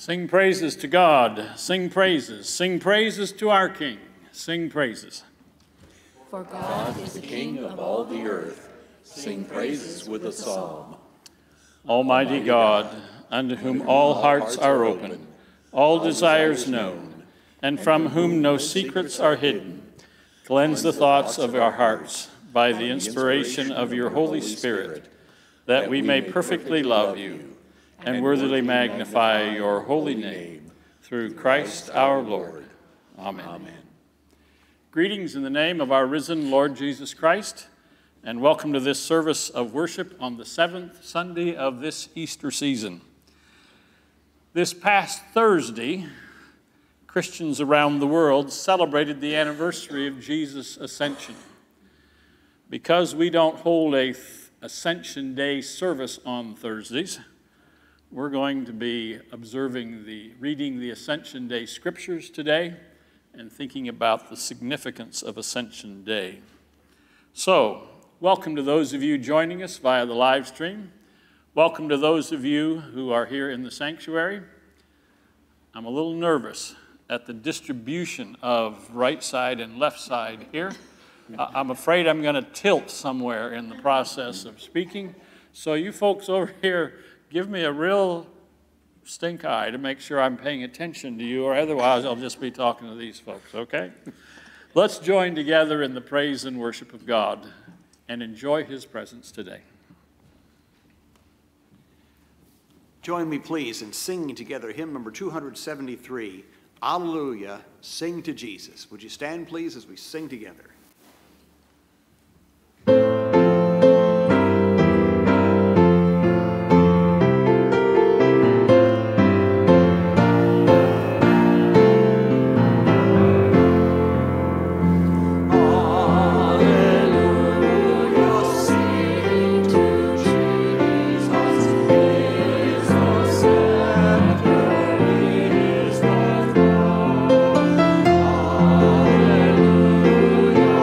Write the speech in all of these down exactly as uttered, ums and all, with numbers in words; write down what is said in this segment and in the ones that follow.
Sing praises to God, sing praises, sing praises to our King, sing praises. For God is the King of all the earth, sing praises with a psalm. Almighty God, unto whom all hearts are open, all desires known, and from whom no secrets are hidden, cleanse the thoughts of our hearts by the inspiration of your Holy Spirit, that we may perfectly love you and worthily magnify your holy name, through Christ our Lord. Amen. Amen. Greetings in the name of our risen Lord Jesus Christ, and welcome to this service of worship on the seventh Sunday of this Easter season. This past Thursday, Christians around the world celebrated the anniversary of Jesus' ascension. Because we don't hold a Ascension Day service on Thursdays, we're going to be observing the, reading the Ascension Day scriptures today and thinking about the significance of Ascension Day. So, welcome to those of you joining us via the live stream. Welcome to those of you who are here in the sanctuary. I'm a little nervous at the distribution of right side and left side here. I'm afraid I'm going to tilt somewhere in the process of speaking. So you folks over here, give me a real stink eye to make sure I'm paying attention to you, or otherwise I'll just be talking to these folks, okay? Let's join together in the praise and worship of God and enjoy his presence today. Join me, please, in singing together hymn number two hundred seventy-three, Alleluia, Sing to Jesus. Would you stand, please, as we sing together? Hallelujah.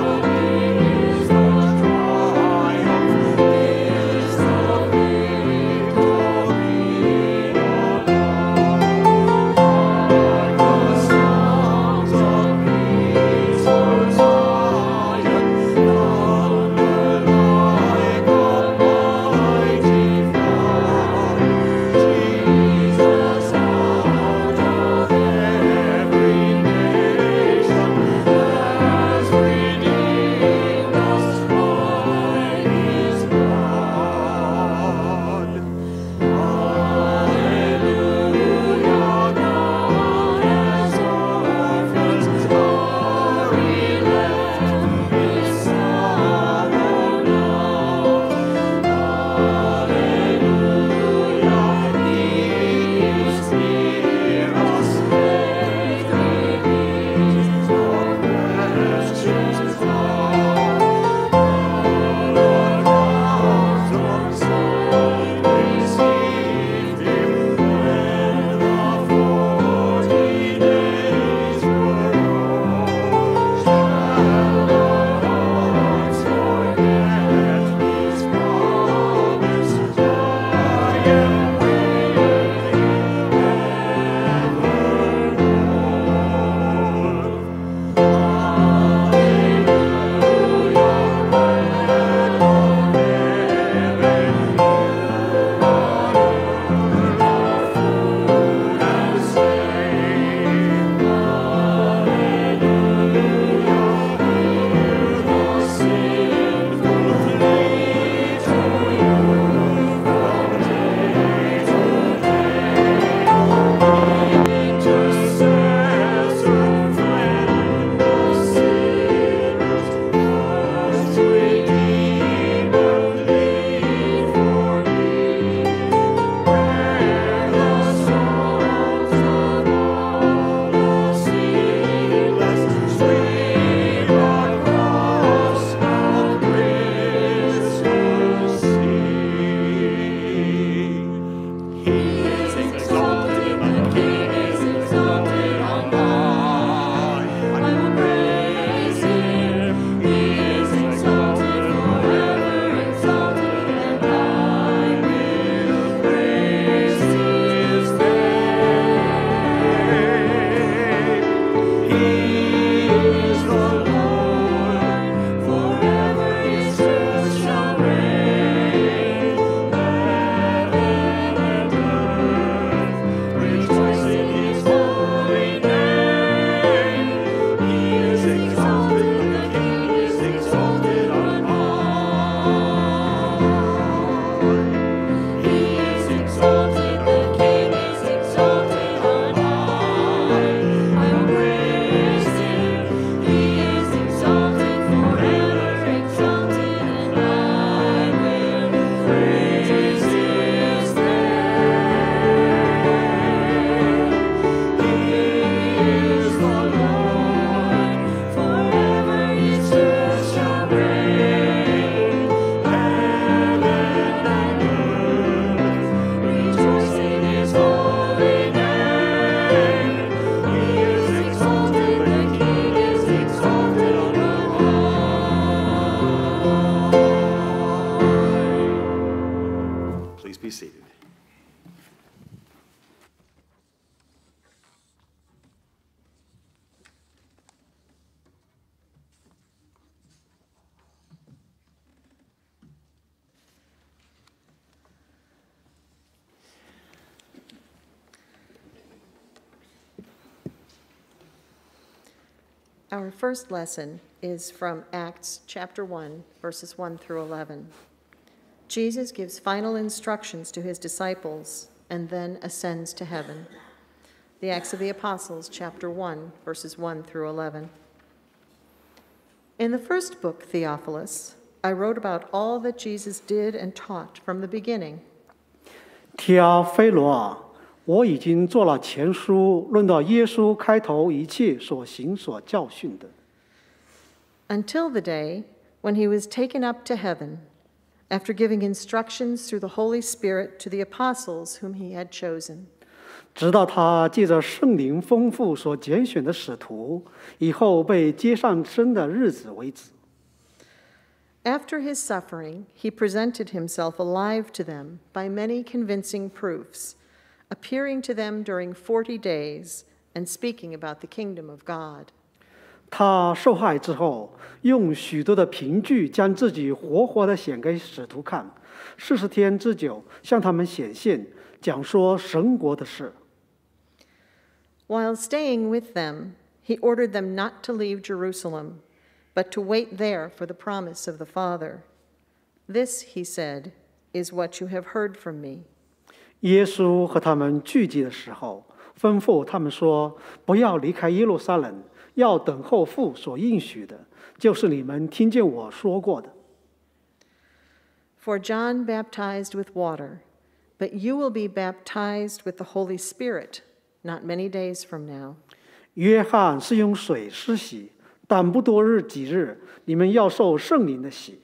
Our first lesson is from Acts chapter one, verses one through eleven. Jesus gives final instructions to his disciples and then ascends to heaven. The Acts of the Apostles, chapter one, verses one through eleven. In the first book, Theophilus, I wrote about all that Jesus did and taught from the beginning. 提阿非罗啊，我已经做了前书，论到耶稣开头一切所行所教训的。 Until the day when he was taken up to heaven, after giving instructions through the Holy Spirit to the apostles whom he had chosen. 直到他借着圣灵丰富所拣选的使徒，以后被接上升的日子为止。 After his suffering, he presented himself alive to them by many convincing proofs, appearing to them during forty days and speaking about the kingdom of God. 他受害之后，用许多的凭据将自己活活地显给使徒看，四十天之久向他们显现，讲说神国的事。 While staying with them, he ordered them not to leave Jerusalem, but to wait there for the promise of the Father. This, he said, is what you have heard from me. 耶稣和他们聚集的时候，吩咐他们说：“不要离开耶路撒冷，要等候父所应许的，就是你们听见我说过的。” For John baptized with water, but you will be baptized with the Holy Spirit not many days from now. 约翰是用水施洗，但不多日几日，你们要受圣灵的洗。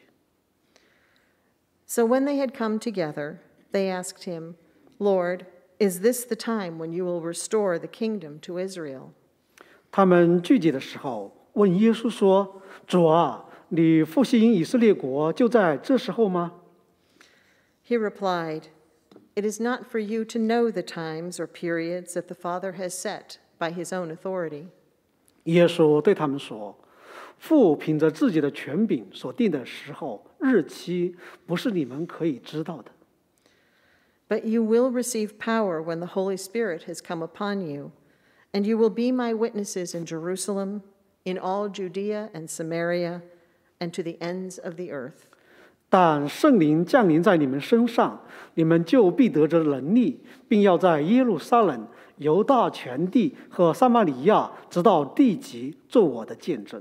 So when they had come together, they asked him, Lord, is this the time when you will restore the kingdom to Israel? 他们聚集的时候，问耶稣说：“主啊，你复兴以色列国就在这时候吗？” He replied, It is not for you to know the times or periods that the Father has set by his own authority. 耶稣对他们说：“父凭着自己的权柄所定的时候、日期，不是你们可以知道的。 But you will receive power when the Holy Spirit has come upon you, and you will be my witnesses in Jerusalem, in all Judea and Samaria, and to the ends of the earth. 但圣灵降临在你们身上，你们就必得着能力，并要在耶路撒冷、犹大全地和撒玛利亚，直到地极，做我的见证。”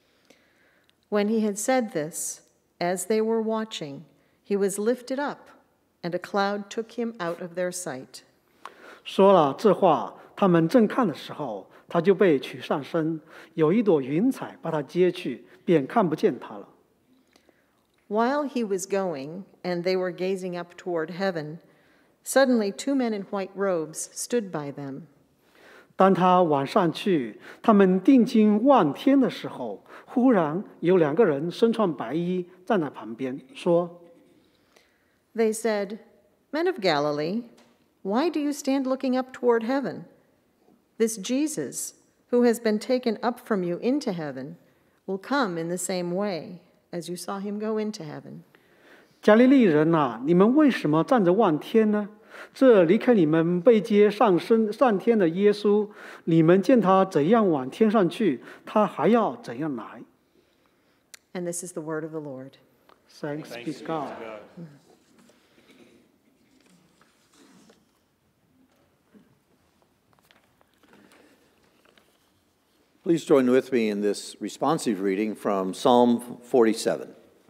When he had said this, as they were watching, he was lifted up, and a cloud took him out of their sight. 说了这话，他们正看的时候，他就被取上身，有一朵云彩把他接去，便看不见他了。 While he was going, and they were gazing up toward heaven, suddenly two men in white robes stood by them. 当他往上去，他们定睛望天的时候，忽然有两个人身穿白衣站在旁边，说 They said, Men of Galilee, why do you stand looking up toward heaven? This Jesus, who has been taken up from you into heaven, will come in the same way as you saw him go into heaven. 加利利人啊，你们为什么站着望天呢？这离开你们被接上升上天的耶稣，你们见他怎样往天上去，他还要怎样来。 And this is the word of the Lord. Thanks be to God. Please join with me in this responsive reading from Psalm forty-seven.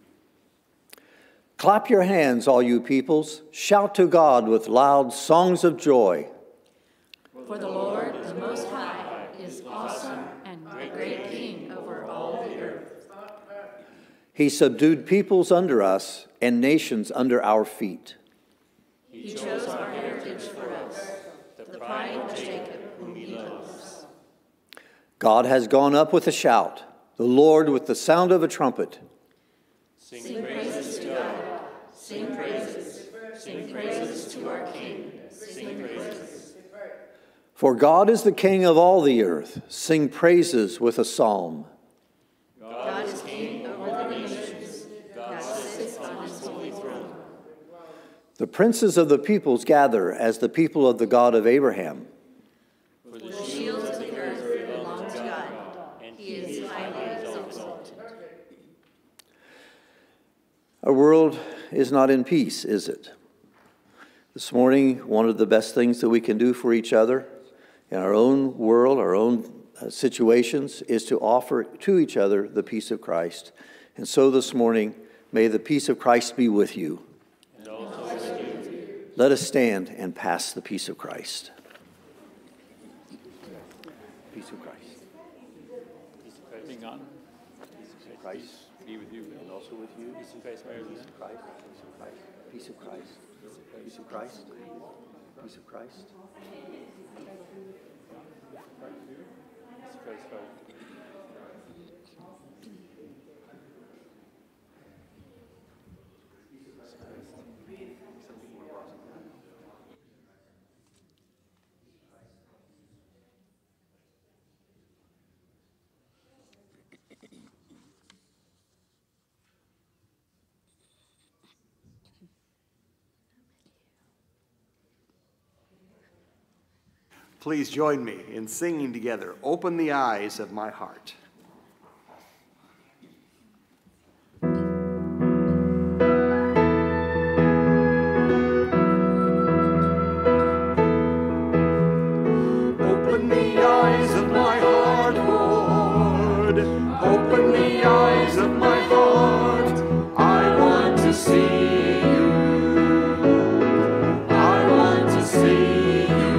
Clap your hands, all you peoples. Shout to God with loud songs of joy. For the Lord, the Most High, is awesome and the great King over all the earth. He subdued peoples under us and nations under our feet. He chose our heritage for us, the pride of Jacob, whom he loves. God has gone up with a shout, the Lord with the sound of a trumpet. Sing praises to God. Sing praises. Sing praises to our King. Sing praises. For God is the King of all the earth. Sing praises with a psalm. God is King over the nations. God sits on his holy throne. The princes of the peoples gather as the people of the God of Abraham. For the shields of the earth belong to God, and he is Our world is not in peace, is it? This morning, one of the best things that we can do for each other in our own world, our own uh, situations, is to offer to each other the peace of Christ. And so this morning, may the peace of Christ be with you. And also with you. Let us stand and pass the peace of Christ. Peace of Christ. Peace of Christ. Being honored. Peace of Christ. Be with you. And also with you. Peace of Christ. Peace of Christ. Peace of Christ. Peace of Christ. Peace of Christ. Peace of Christ. Please join me in singing together, "Open the Eyes of My Heart." Open the eyes of my heart, Lord. Open the eyes of my heart. I want to see you. I want to see you.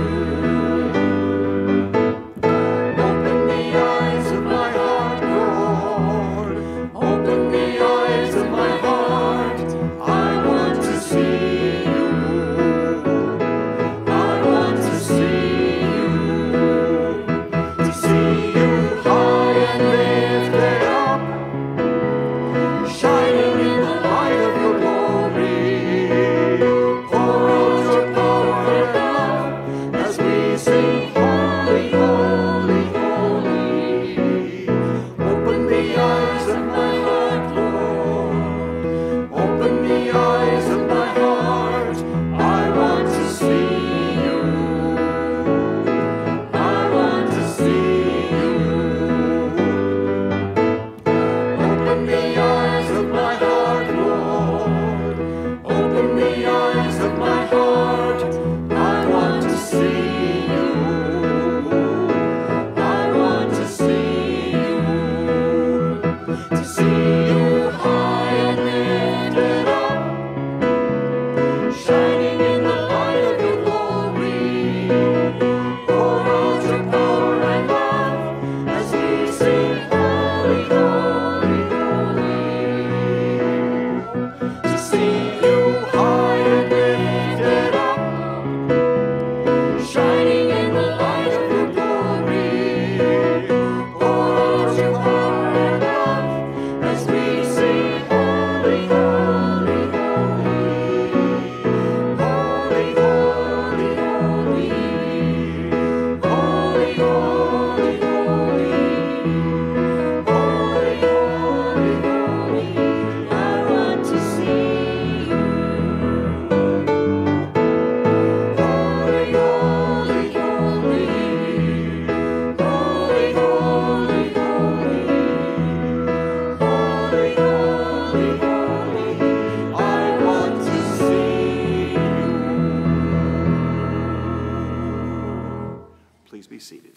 Please be seated.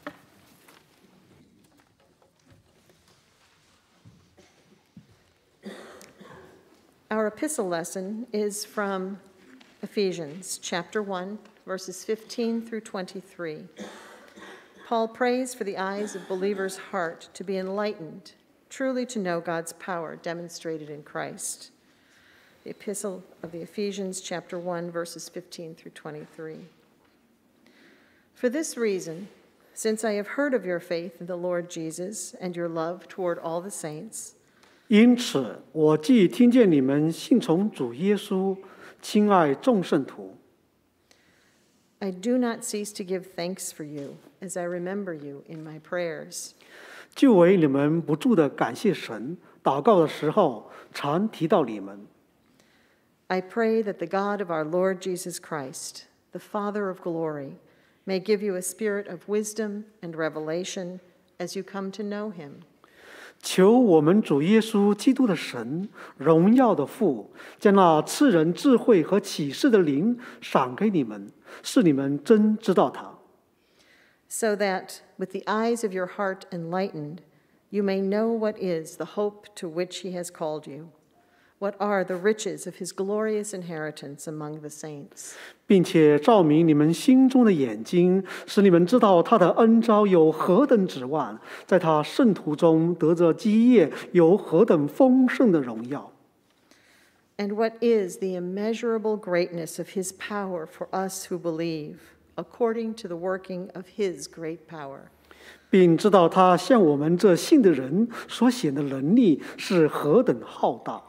Our epistle lesson is from Ephesians chapter one, verses fifteen through twenty-three. Paul prays for the eyes of believers' heart to be enlightened, truly to know God's power demonstrated in Christ. The epistle of the Ephesians chapter one, verses fifteen through twenty-three. For this reason, since I have heard of your faith in the Lord Jesus and your love toward all the saints, 因此，我既听见你们信从主耶稣，亲爱众圣徒， I do not cease to give thanks for you as I remember you in my prayers. 就为你们不住的感谢神，祷告的时候常提到你们。 I pray that the God of our Lord Jesus Christ, the Father of glory, may give you a spirit of wisdom and revelation as you come to know him. 求我们主耶稣基督的神，荣耀的父，将那赐人智慧和启示的灵赏给你们，使你们真知道他。 so that, with the eyes of your heart enlightened, you may know what is the hope to which he has called you, what are the riches of his glorious inheritance among the saints. 并且照明你们心中的眼睛，使你们知道他的恩召有何等指望，在他圣徒中得着基业有何等丰盛的荣耀。 And what is the immeasurable greatness of his power for us who believe, according to the working of his great power. 并知道他向我们这信的人所显的能力是何等浩大。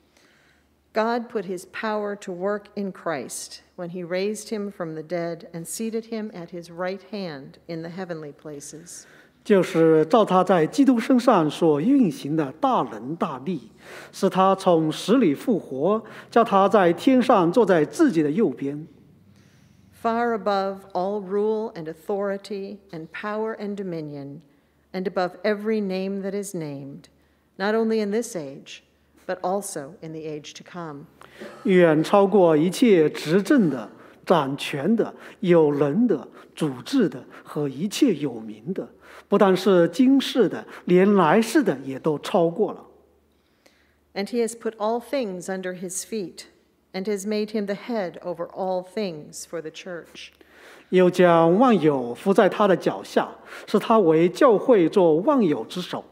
God put his power to work in Christ when he raised him from the dead and seated him at his right hand in the heavenly places. 就是照他在基督身上所运行的大能大力，使他从死里复活，叫他在天上坐在自己的右边。 Far above all rule and authority and power and dominion, and above every name that is named, not only in this age, but also in the age to come. 远超过一切执政的、掌权的、有能的、主治的和一切有名的，不但是今世的，连来世的也都超过了。 And he has put all things under his feet, and has made him the head over all things for the church. 又将万有伏在他的脚下，使他为教会做万有之首，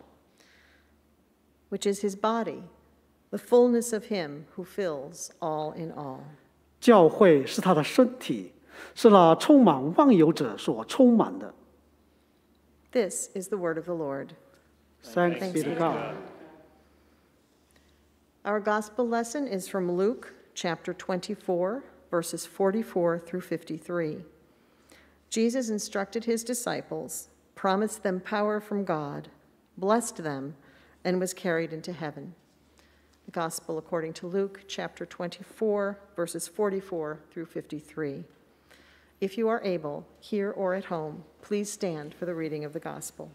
which is his body, the fullness of him who fills all in all. 教会是他的身体，是那充满万有者所充满的。 This is the word of the Lord. Thanks be to God. Our gospel lesson is from Luke chapter twenty-four, verses forty-four through fifty-three. Jesus instructed his disciples, promised them power from God, blessed them, and was carried into heaven. The gospel according to Luke chapter twenty-four, verses forty-four through fifty-three. If you are able, here or at home, please stand for the reading of the gospel.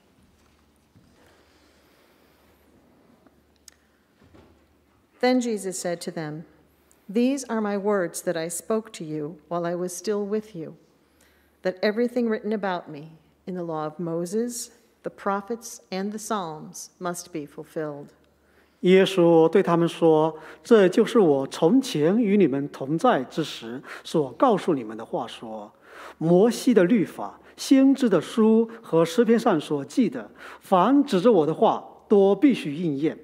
Then Jesus said to them, "These are my words that I spoke to you while I was still with you, that everything written about me in the law of Moses, the prophets, and the Psalms must be fulfilled." 耶稣对他们说：“这就是我从前与你们同在之时所告诉你们的话说，摩西的律法、先知的书和诗篇上所记的，凡指着我的话，都必须应验。”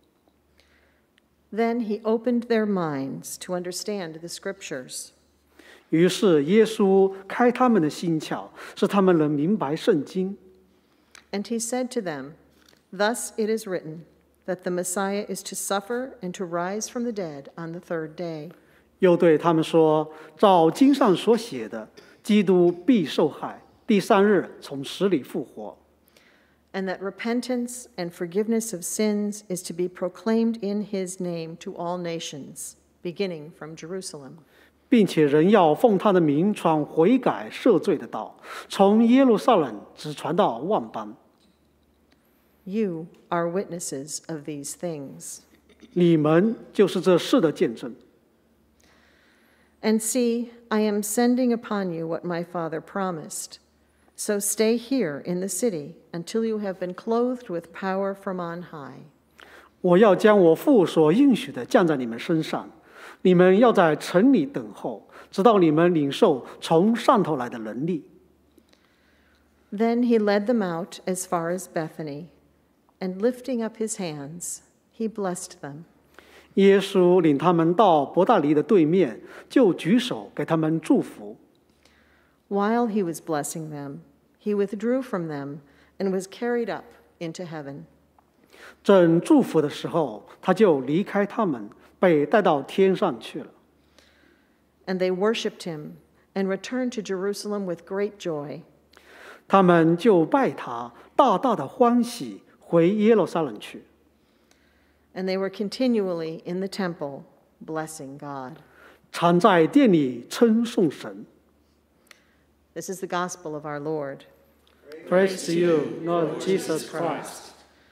Then he opened their minds to understand the scriptures. 于是耶稣开他们的心窍，使他们能明白圣经。 And he said to them, "Thus it is written, that the Messiah is to suffer and to rise from the dead on the third day." 又对他们说：“照经上所写的，基督必受害，第三日从死里复活。” And that repentance and forgiveness of sins is to be proclaimed in his name to all nations, beginning from Jerusalem. 并且人要奉他的名传悔改赦罪的道，从耶路撒冷直传到万邦。 You are witnesses of these things. 你们就是这事的见证。 And see, I am sending upon you what my Father promised. So stay here in the city until you have been clothed with power from on high. 我要将我父所应许的降在你们身上，你们要在城里等候，直到你们领受从上头来的能力。 Then he led them out as far as Bethany, and lifting up his hands, he blessed them. 耶稣领他们到伯大尼的对面，就举手给他们祝福。 While he was blessing them, he withdrew from them and was carried up into heaven. 正祝福的时候，他就离开他们，被带到天上去了。 And they worshipped him and returned to Jerusalem with great joy. 他们就拜他，大大的欢喜，回耶路撒冷去。 And they were continually in the temple, blessing God. 常在殿里称颂神。 This is the gospel of our Lord. Praise to you, Lord Jesus Christ.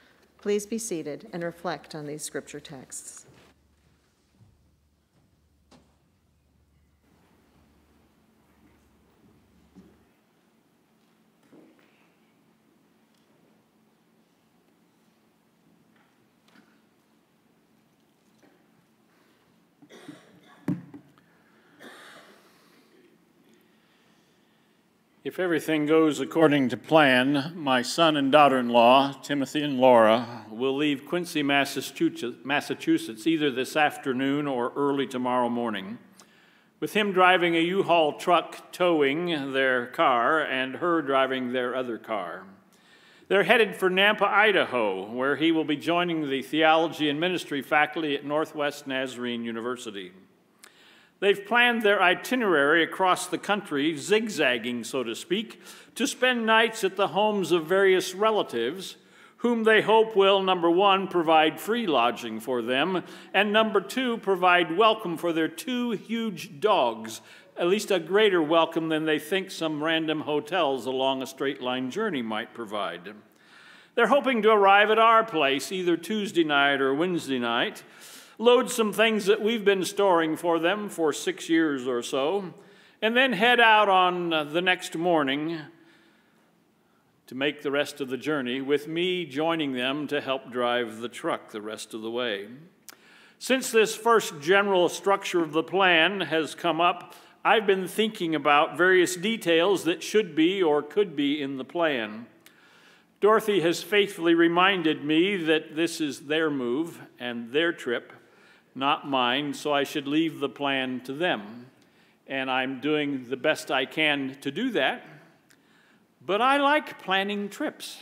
Please be seated and reflect on these scripture texts. If everything goes according to plan, my son and daughter-in-law, Timothy and Laura, will leave Quincy, Massachusetts either this afternoon or early tomorrow morning, with him driving a U-Haul truck towing their car and her driving their other car. They're headed for Nampa, Idaho, where he will be joining the theology and ministry faculty at Northwest Nazarene University. They've planned their itinerary across the country, zigzagging, so to speak, to spend nights at the homes of various relatives, whom they hope will, number one, provide free lodging for them, and number two, provide welcome for their two huge dogs, at least a greater welcome than they think some random hotels along a straight-line journey might provide. They're hoping to arrive at our place either Tuesday night or Wednesday night, load some things that we've been storing for them for six years or so, and then head out on the next morning to make the rest of the journey, with me joining them to help drive the truck the rest of the way. Since this first general structure of the plan has come up, I've been thinking about various details that should be or could be in the plan. Dorothy has faithfully reminded me that this is their move and their trip, not mine, so I should leave the plan to them. And I'm doing the best I can to do that. But I like planning trips.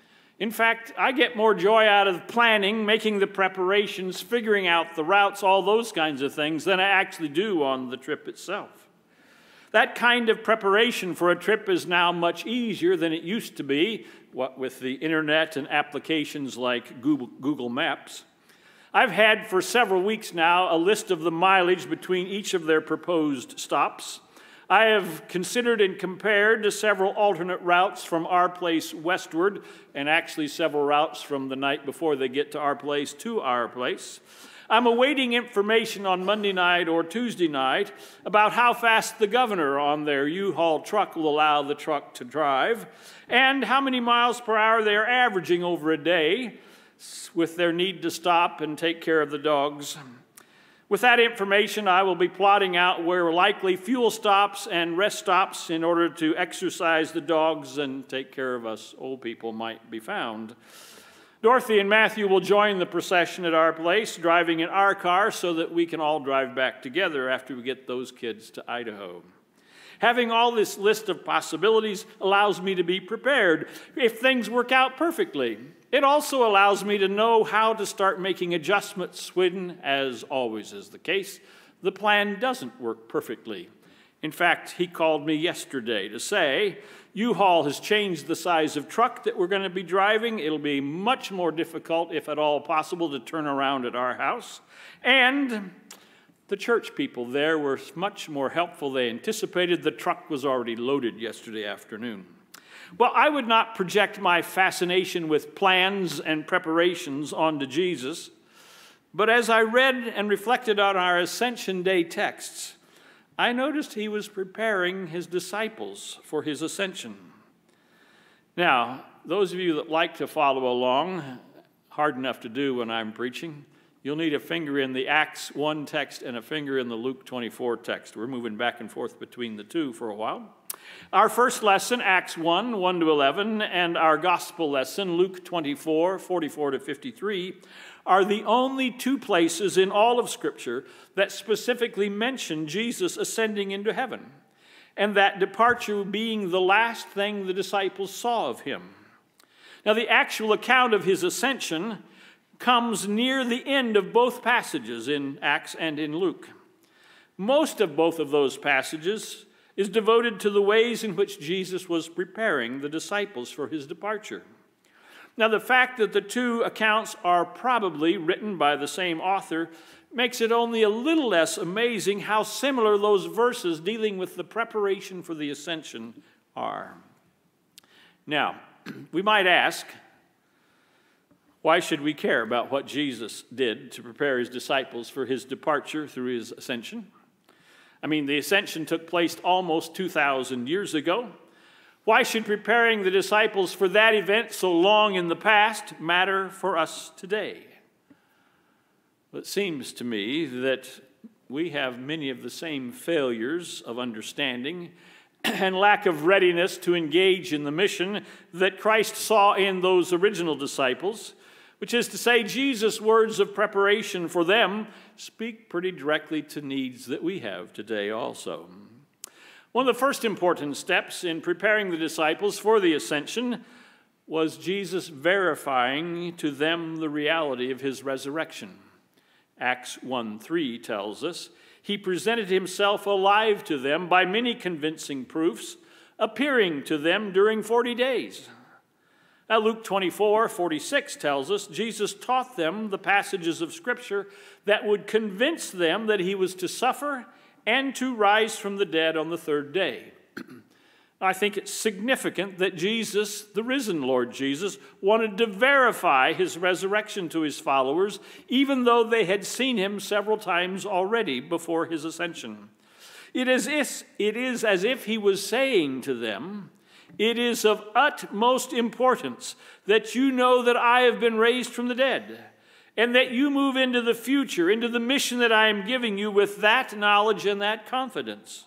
In fact, I get more joy out of planning, making the preparations, figuring out the routes, all those kinds of things, than I actually do on the trip itself. That kind of preparation for a trip is now much easier than it used to be, what with the internet and applications like Google, Google Maps. I've had for several weeks now a list of the mileage between each of their proposed stops. I have considered and compared to several alternate routes from our place westward, and actually several routes from the night before they get to our place to our place. I'm awaiting information on Monday night or Tuesday night about how fast the governor on their U-Haul truck will allow the truck to drive, and how many miles per hour they are averaging over a day, with their need to stop and take care of the dogs. With that information, I will be plotting out where likely fuel stops and rest stops in order to exercise the dogs and take care of us old people might be found. Dorothy and Matthew will join the procession at our place, driving in our car so that we can all drive back together after we get those kids to Idaho. Having all this list of possibilities allows me to be prepared if things work out perfectly. It also allows me to know how to start making adjustments when, as always is the case, the plan doesn't work perfectly. In fact, he called me yesterday to say, U-Haul has changed the size of truck that we're going to be driving. It'll be much more difficult, if at all possible, to turn around at our house. And the church people there were much more helpful than anticipated. The truck was already loaded yesterday afternoon. Well, I would not project my fascination with plans and preparations onto Jesus, but as I read and reflected on our Ascension Day texts, I noticed he was preparing his disciples for his ascension. Now, those of you that like to follow along, hard enough to do when I'm preaching, you'll need a finger in the Acts one text and a finger in the Luke twenty-four text. We're moving back and forth between the two for a while. Our first lesson, Acts one, one to eleven, and our gospel lesson, Luke twenty-four, forty-four to fifty-three, are the only two places in all of Scripture that specifically mention Jesus ascending into heaven, and that departure being the last thing the disciples saw of him. Now, the actual account of his ascension comes near the end of both passages in Acts and in Luke. Most of both of those passages is devoted to the ways in which Jesus was preparing the disciples for his departure. Now, the fact that the two accounts are probably written by the same author makes it only a little less amazing how similar those verses dealing with the preparation for the ascension are. Now, we might ask, Why should we care about what Jesus did to prepare his disciples for his departure through his ascension? I mean, the ascension took place almost two thousand years ago. Why should preparing the disciples for that event so long in the past matter for us today? Well, it seems to me that we have many of the same failures of understanding and lack of readiness to engage in the mission that Christ saw in those original disciples, which is to say, Jesus' words of preparation for them speak pretty directly to needs that we have today also. One of the first important steps in preparing the disciples for the ascension was Jesus verifying to them the reality of his resurrection. Acts one three tells us, he presented himself alive to them by many convincing proofs, appearing to them during forty days. Now, Luke twenty-four forty-six tells us Jesus taught them the passages of Scripture that would convince them that he was to suffer and to rise from the dead on the third day. I think it's significant that Jesus, the risen Lord Jesus, wanted to verify his resurrection to his followers, even though they had seen him several times already before his ascension. It is, if, it is as if he was saying to them, it is of utmost importance that you know that I have been raised from the dead, and that you move into the future, into the mission that I am giving you with that knowledge and that confidence.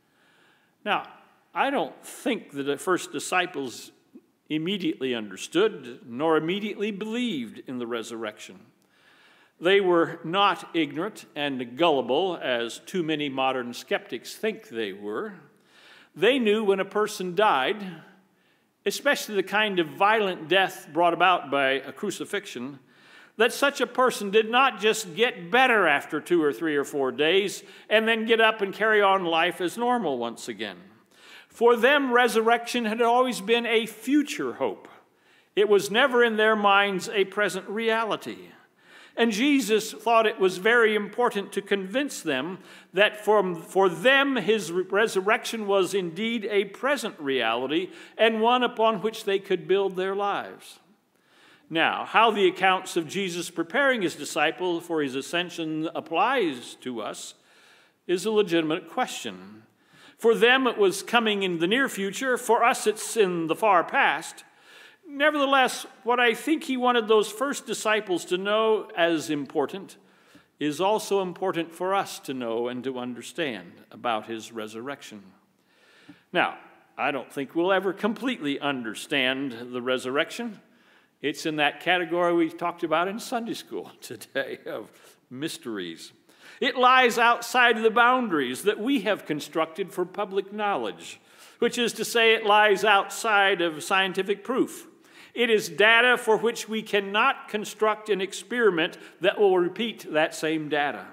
Now, I don't think that the first disciples immediately understood nor immediately believed in the resurrection. They were not ignorant and gullible, as too many modern skeptics think they were. They knew when a person died, especially the kind of violent death brought about by a crucifixion, that such a person did not just get better after two or three or four days and then get up and carry on life as normal once again. For them, resurrection had always been a future hope. It was never in their minds a present reality. And Jesus thought it was very important to convince them that for, for them his resurrection was indeed a present reality and one upon which they could build their lives. Now, how the accounts of Jesus preparing his disciples for his ascension applies to us is a legitimate question. For them, it was coming in the near future. For us, it's in the far past. Nevertheless, what I think he wanted those first disciples to know as important is also important for us to know and to understand about his resurrection. Now, I don't think we'll ever completely understand the resurrection. It's in that category we talked about in Sunday school today of mysteries. It lies outside of the boundaries that we have constructed for public knowledge, which is to say it lies outside of scientific proof. It is data for which we cannot construct an experiment that will repeat that same data.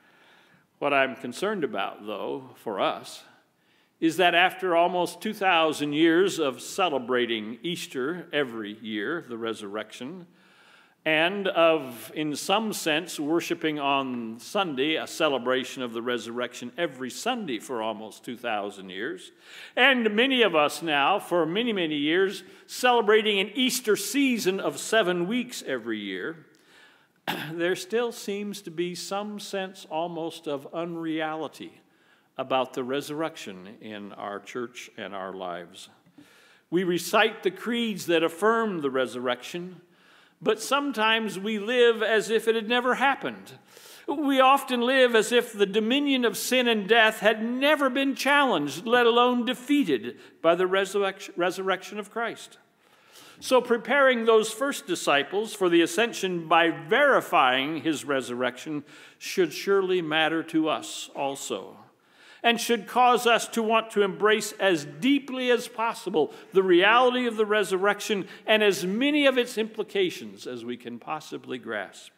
What I'm concerned about, though, for us, is that after almost two thousand years of celebrating Easter every year, the resurrection, and of, in some sense, worshiping on Sunday, a celebration of the resurrection every Sunday for almost two thousand years, and many of us now, for many, many years, celebrating an Easter season of seven weeks every year, there still seems to be some sense almost of unreality about the resurrection in our church and our lives. We recite the creeds that affirm the resurrection, but sometimes we live as if it had never happened. We often live as if the dominion of sin and death had never been challenged, let alone defeated by the resurrection, resurrection of Christ. So preparing those first disciples for the ascension by verifying his resurrection should surely matter to us also, and should cause us to want to embrace as deeply as possible the reality of the resurrection and as many of its implications as we can possibly grasp.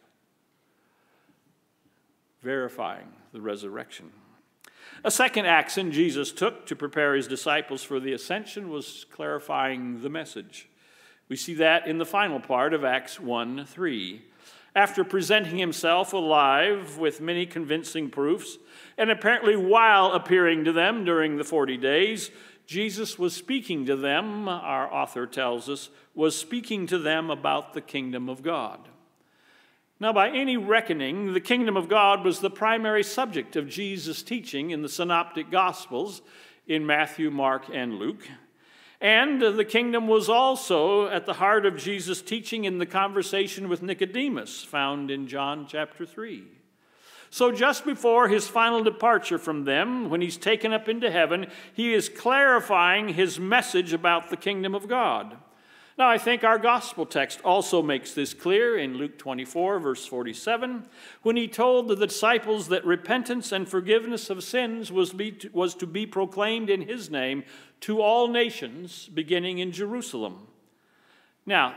Verifying the resurrection. A second action Jesus took to prepare his disciples for the ascension was clarifying the message. We see that in the final part of Acts one three. After presenting himself alive with many convincing proofs, and apparently while appearing to them during the forty days, Jesus was speaking to them, our author tells us, was speaking to them about the kingdom of God. Now, by any reckoning, the kingdom of God was the primary subject of Jesus' teaching in the synoptic gospels in Matthew, Mark, and Luke. And the kingdom was also at the heart of Jesus' teaching in the conversation with Nicodemus, found in John chapter three. So just before his final departure from them, when he's taken up into heaven, he is clarifying his message about the kingdom of God. Now, I think our gospel text also makes this clear in Luke twenty-four, verse forty-seven, when he told the disciples that repentance and forgiveness of sins was, be, was to be proclaimed in his name to all nations, beginning in Jerusalem. Now,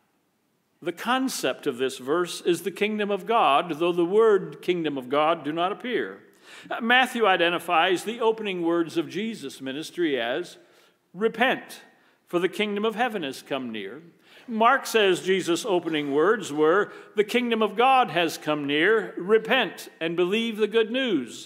the concept of this verse is the kingdom of God, though the word kingdom of God do not appear. Matthew identifies the opening words of Jesus' ministry as, repent, for the kingdom of heaven has come near. Mark says Jesus' opening words were, the kingdom of God has come near, repent and believe the good news.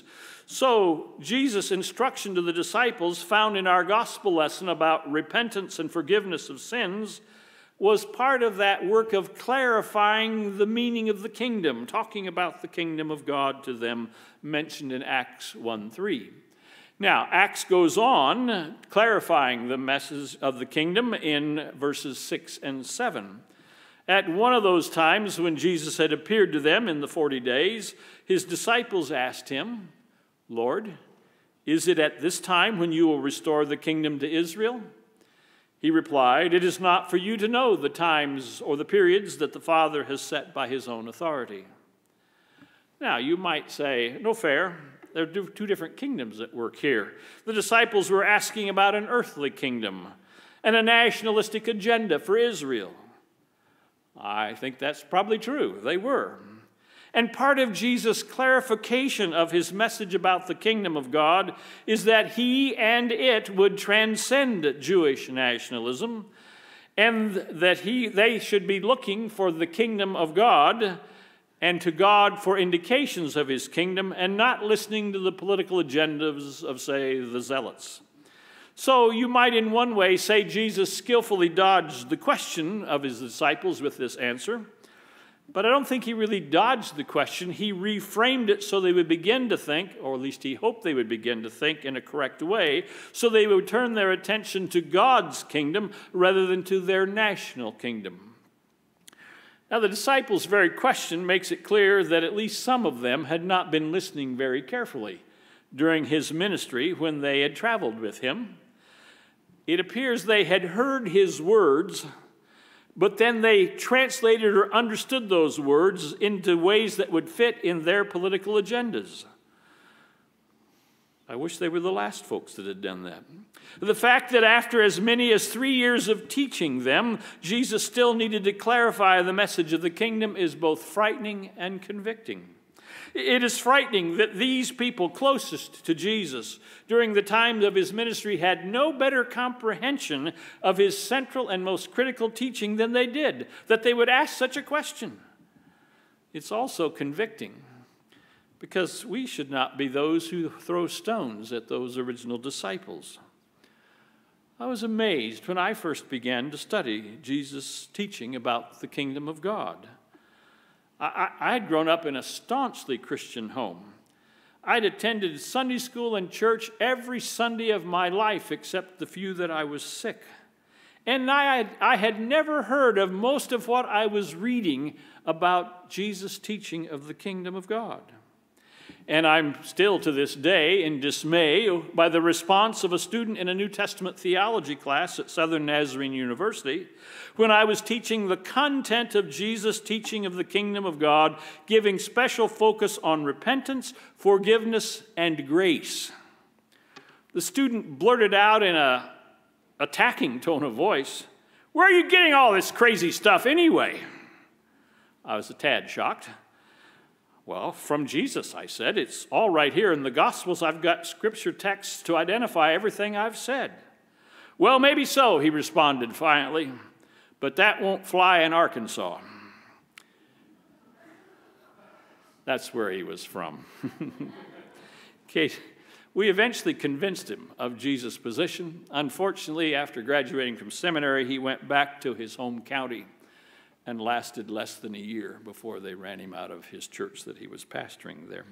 So Jesus' instruction to the disciples found in our gospel lesson about repentance and forgiveness of sins was part of that work of clarifying the meaning of the kingdom, talking about the kingdom of God to them, mentioned in Acts one three. Now, Acts goes on, clarifying the message of the kingdom in verses six and seven. At one of those times when Jesus had appeared to them in the forty days, his disciples asked him, Lord, is it at this time when you will restore the kingdom to Israel? He replied, it is not for you to know the times or the periods that the Father has set by his own authority. Now, you might say, no fair. There are two different kingdoms at work here. The disciples were asking about an earthly kingdom and a nationalistic agenda for Israel. I think that's probably true. They were. And part of Jesus' clarification of his message about the kingdom of God is that he and it would transcend Jewish nationalism, and that he, they should be looking for the kingdom of God and to God for indications of his kingdom, and not listening to the political agendas of, say, the zealots. So you might in one way say Jesus skillfully dodged the question of his disciples with this answer, but I don't think he really dodged the question. He reframed it so they would begin to think, or at least he hoped they would begin to think in a correct way, so they would turn their attention to God's kingdom rather than to their national kingdom. Now, the disciples' very question makes it clear that at least some of them had not been listening very carefully during his ministry when they had traveled with him. It appears they had heard his words, but then they translated or understood those words into ways that would fit in their political agendas. I wish they were the last folks that had done that. The fact that after as many as three years of teaching them, Jesus still needed to clarify the message of the kingdom is both frightening and convicting. It is frightening that these people closest to Jesus during the times of his ministry had no better comprehension of his central and most critical teaching than they did, that they would ask such a question. It's also convicting, because we should not be those who throw stones at those original disciples. I was amazed when I first began to study Jesus' teaching about the kingdom of God. I, I had grown up in a staunchly Christian home. I'd attended Sunday school and church every Sunday of my life except the few that I was sick. And I had, I had never heard of most of what I was reading about Jesus' teaching of the kingdom of God. And I'm still to this day in dismay by the response of a student in a New Testament theology class at Southern Nazarene University when I was teaching the content of Jesus' teaching of the kingdom of God, giving special focus on repentance, forgiveness, and grace. The student blurted out in a attacking tone of voice, "Where are you getting all this crazy stuff anyway?" I was a tad shocked. "Well, from Jesus," I said. "It's all right here in the Gospels. I've got scripture texts to identify everything I've said." "Well, maybe so," he responded defiantly, "but that won't fly in Arkansas." That's where he was from. Kate, we eventually convinced him of Jesus' position. Unfortunately, after graduating from seminary, he went back to his home county and lasted less than a year before they ran him out of his church that he was pastoring there.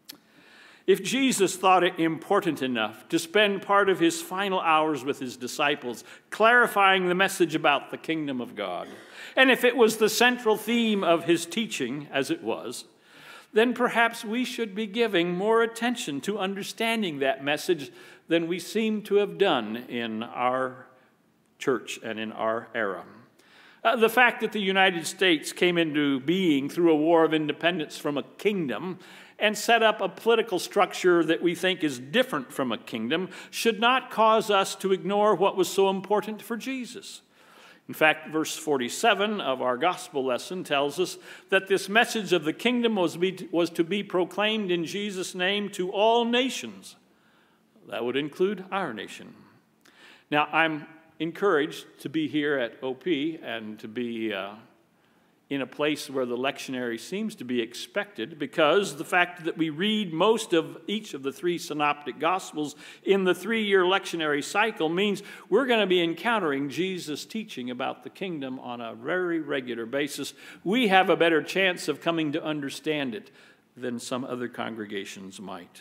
If Jesus thought it important enough to spend part of his final hours with his disciples clarifying the message about the kingdom of God, and if it was the central theme of his teaching, as it was, then perhaps we should be giving more attention to understanding that message than we seem to have done in our church and in our era. Uh, the fact that the United States came into being through a war of independence from a kingdom and set up a political structure that we think is different from a kingdom should not cause us to ignore what was so important for Jesus. In fact, verse forty-seven of our gospel lesson tells us that this message of the kingdom was, be, was to be proclaimed in Jesus' name to all nations. That would include our nation. Now, I'm encouraged to be here at O P and to be uh, in a place where the lectionary seems to be expected, because the fact that we read most of each of the three synoptic gospels in the three-year lectionary cycle means we're going to be encountering Jesus' teaching about the kingdom on a very regular basis. We have a better chance of coming to understand it than some other congregations might.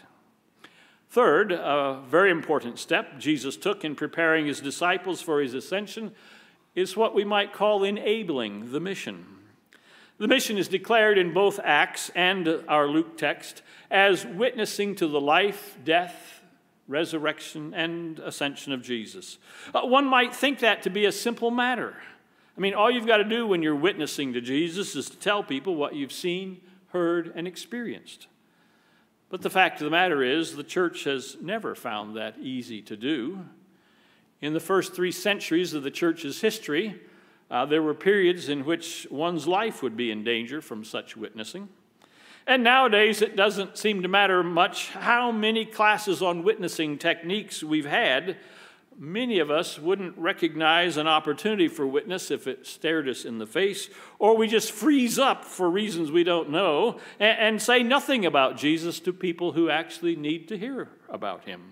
Third, a very important step Jesus took in preparing his disciples for his ascension is what we might call enabling the mission. The mission is declared in both Acts and our Luke text as witnessing to the life, death, resurrection, and ascension of Jesus. Uh, one might think that to be a simple matter. I mean, all you've got to do when you're witnessing to Jesus is to tell people what you've seen, heard, and experienced. But the fact of the matter is, the church has never found that easy to do. In the first three centuries of the church's history, Uh, there were periods in which one's life would be in danger from such witnessing. And nowadays, it doesn't seem to matter much how many classes on witnessing techniques we've had. Many of us wouldn't recognize an opportunity for witness if it stared us in the face, or we just freeze up for reasons we don't know and, and say nothing about Jesus to people who actually need to hear about him.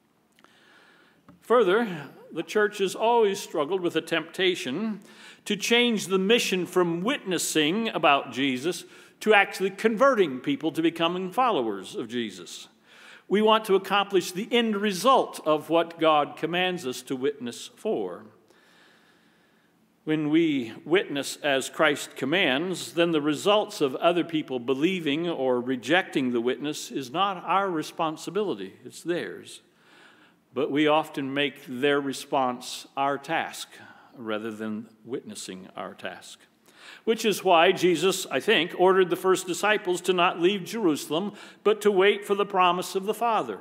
Further, the church has always struggled with a temptation to change the mission from witnessing about Jesus to actually converting people to becoming followers of Jesus. We want to accomplish the end result of what God commands us to witness for. When we witness as Christ commands, then the results of other people believing or rejecting the witness is not our responsibility, it's theirs. But we often make their response our task rather than witnessing our task. Which is why Jesus, I think, ordered the first disciples to not leave Jerusalem, but to wait for the promise of the Father.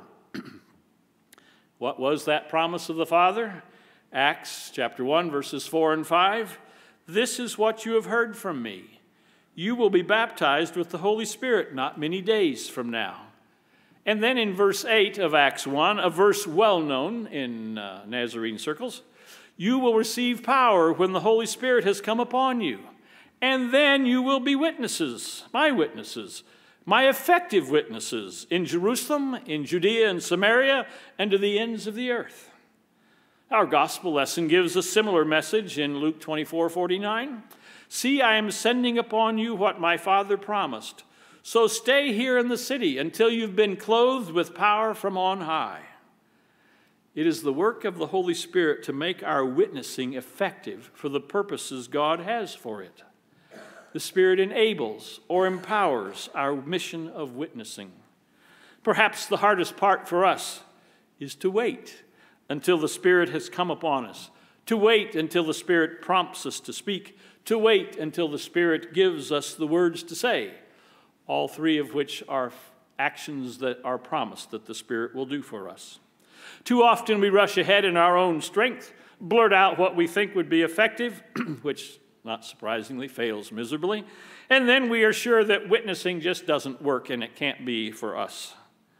What was that promise of the Father? Acts chapter one, verses four and five. This is what you have heard from me. You will be baptized with the Holy Spirit not many days from now. And then in verse eight of Acts one, a verse well known in uh, Nazarene circles, you will receive power when the Holy Spirit has come upon you. And then you will be witnesses, my witnesses, my effective witnesses in Jerusalem, in Judea and Samaria, and to the ends of the earth. Our gospel lesson gives a similar message in Luke twenty-four forty-nine. See, I am sending upon you what my Father promised. So stay here in the city until you've been clothed with power from on high. It is the work of the Holy Spirit to make our witnessing effective for the purposes God has for it. The Spirit enables or empowers our mission of witnessing. Perhaps the hardest part for us is to wait until the Spirit has come upon us, to wait until the Spirit prompts us to speak, to wait until the Spirit gives us the words to say, all three of which are actions that are promised that the Spirit will do for us. Too often we rush ahead in our own strength, blurt out what we think would be effective, which, not surprisingly, fails miserably, and then we are sure that witnessing just doesn't work and it can't be for us.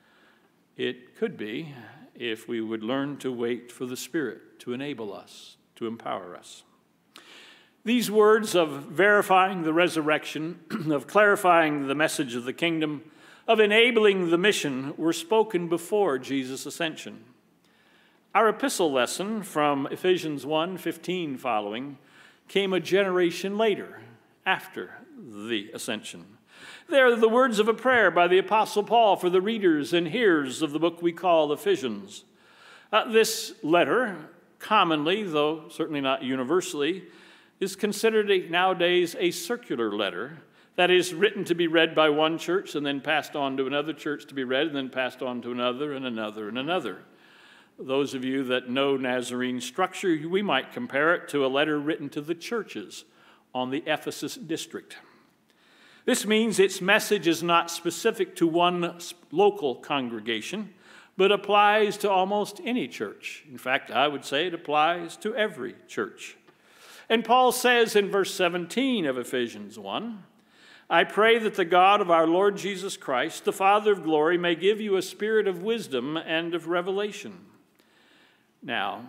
It could be if we would learn to wait for the Spirit to enable us, to empower us. These words of verifying the resurrection, of clarifying the message of the kingdom, of enabling the mission were spoken before Jesus' ascension. Our epistle lesson from Ephesians one fifteen following came a generation later, after the ascension. They are the words of a prayer by the Apostle Paul for the readers and hearers of the book we call Ephesians. Uh, this letter, commonly, though certainly not universally, is considered a, nowadays a circular letter, that is, written to be read by one church and then passed on to another church to be read and then passed on to another and another and another. Those of you that know Nazarene structure, we might compare it to a letter written to the churches on the Ephesus district. This means its message is not specific to one local congregation, but applies to almost any church. In fact, I would say it applies to every church. And Paul says in verse seventeen of Ephesians one, I pray that the God of our Lord Jesus Christ, the Father of glory, may give you a spirit of wisdom and of revelation. Now,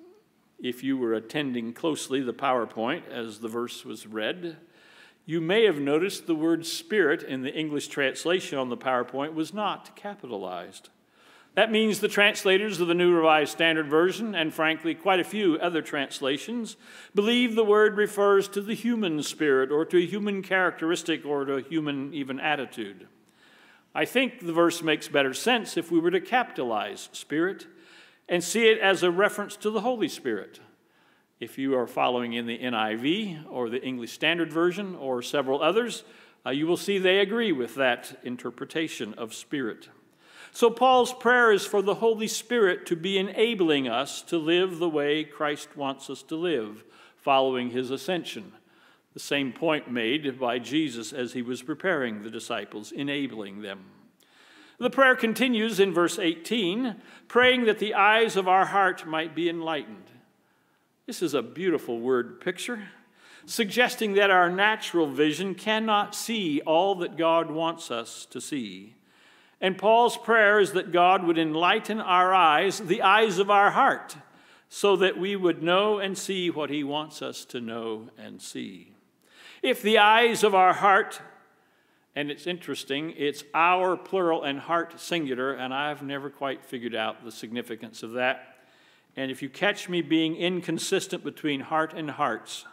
if you were attending closely the PowerPoint as the verse was read, you may have noticed the word spirit in the English translation on the PowerPoint was not capitalized. That means the translators of the New Revised Standard Version, and frankly quite a few other translations, believe the word refers to the human spirit or to a human characteristic or to a human even attitude. I think the verse makes better sense if we were to capitalize spirit and see it as a reference to the Holy Spirit. If you are following in the N I V or the English Standard Version or several others, uh, you will see they agree with that interpretation of spirit. So Paul's prayer is for the Holy Spirit to be enabling us to live the way Christ wants us to live following his ascension. The same point made by Jesus as he was preparing the disciples, enabling them. The prayer continues in verse eighteen, praying that the eyes of our heart might be enlightened. This is a beautiful word picture, suggesting that our natural vision cannot see all that God wants us to see. And Paul's prayer is that God would enlighten our eyes, the eyes of our heart, so that we would know and see what he wants us to know and see. If the eyes of our heart, and it's interesting, it's our plural and heart singular, and I've never quite figured out the significance of that. And if you catch me being inconsistent between heart and hearts,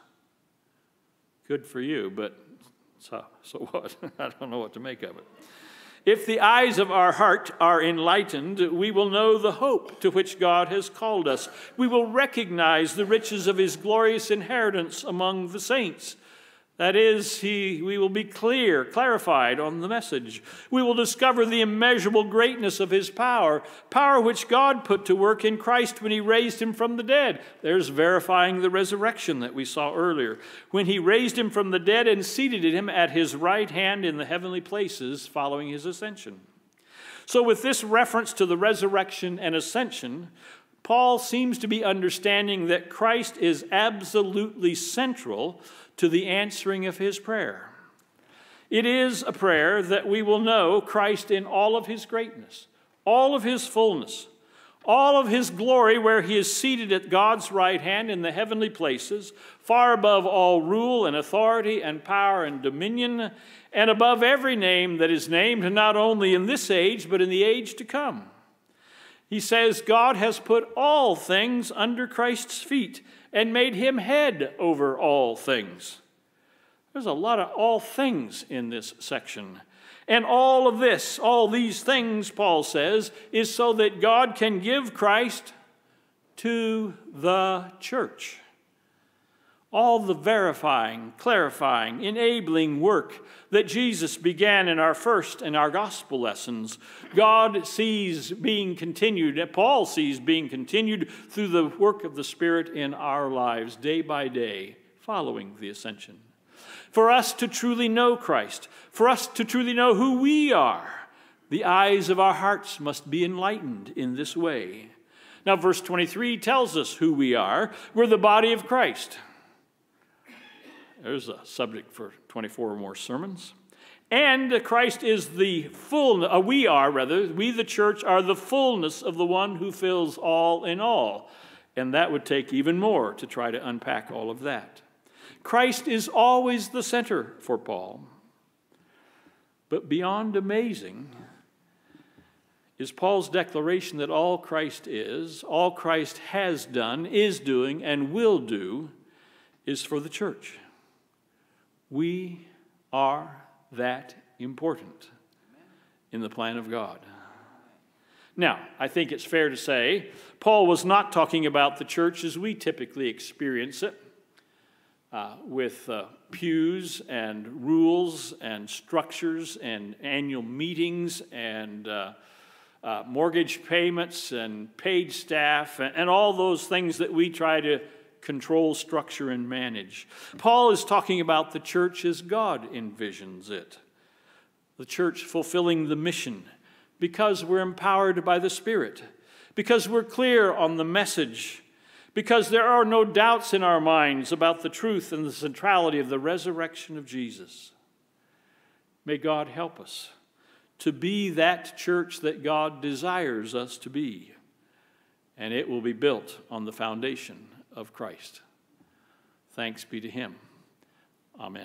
good for you, but so, so what? I don't know what to make of it. If the eyes of our heart are enlightened, we will know the hope to which God has called us. We will recognize the riches of his glorious inheritance among the saints. That is, he, we will be clear, clarified on the message. We will discover the immeasurable greatness of his power, power which God put to work in Christ when he raised him from the dead. There's verifying the resurrection that we saw earlier. When he raised him from the dead and seated him at his right hand in the heavenly places following his ascension. So with this reference to the resurrection and ascension, Paul seems to be understanding that Christ is absolutely central to the answering of his prayer. It is a prayer that we will know Christ in all of his greatness, all of his fullness, all of his glory where he is seated at God's right hand in the heavenly places, far above all rule and authority and power and dominion, and above every name that is named, not only in this age, but in the age to come. He says God has put all things under Christ's feet and made him head over all things. There's a lot of all things in this section. And all of this, all these things, Paul says, is so that God can give Christ to the church. All the verifying, clarifying, enabling work that Jesus began in our first and our gospel lessons, God sees being continued, Paul sees being continued through the work of the Spirit in our lives day by day following the ascension. For us to truly know Christ, for us to truly know who we are, the eyes of our hearts must be enlightened in this way. Now, verse twenty-three tells us who we are. We're the body of Christ. There's a subject for twenty-four or more sermons. And Christ is the full, uh, we are rather, we the church are the fullness of the one who fills all in all. And that would take even more to try to unpack all of that. Christ is always the center for Paul. But beyond amazing is Paul's declaration that all Christ is, all Christ has done, is doing, and will do is for the church. We are that important in the plan of God. Now, I think it's fair to say Paul was not talking about the church as we typically experience it, uh, with uh, pews and rules and structures and annual meetings and uh, uh, mortgage payments and paid staff and, and all those things that we try to control, structure, and manage. Paul is talking about the church as God envisions it. The church fulfilling the mission because we're empowered by the Spirit, because we're clear on the message, because there are no doubts in our minds about the truth and the centrality of the resurrection of Jesus. May God help us to be that church that God desires us to be, and it will be built on the foundation of Christ. Thanks be to him. Amen.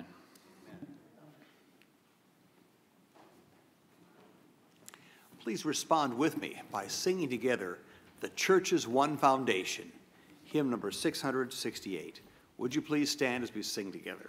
Please respond with me by singing together The Church's One Foundation, hymn number six hundred sixty-eight. Would you please stand as we sing together?